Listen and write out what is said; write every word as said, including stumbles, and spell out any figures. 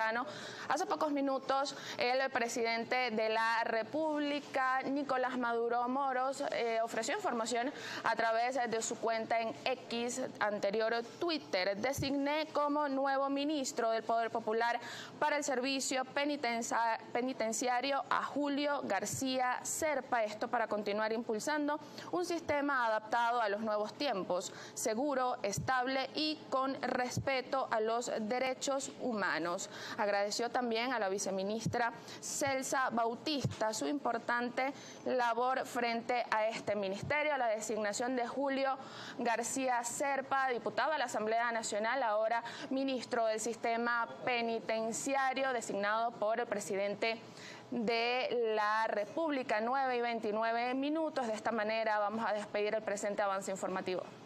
Latinoamericano. Hace pocos minutos el presidente de la República, Nicolás Maduro Moros, eh, ofreció información a través de su cuenta en X, anterior Twitter. Designé como nuevo ministro del Poder Popular para el Servicio Penitenciario a Julio García Zerpa, esto para continuar impulsando un sistema adaptado a los nuevos tiempos, seguro, estable y con respeto a los derechos humanos. Agradeció también a la viceministra Celsa Bautista su importante labor frente a este ministerio. La designación de Julio García Zerpa, diputado a la Asamblea Nacional, ahora ministro del Sistema Penitenciario, designado por el presidente de la República. Nueve y veintinueve minutos. De esta manera vamos a despedir el presente avance informativo.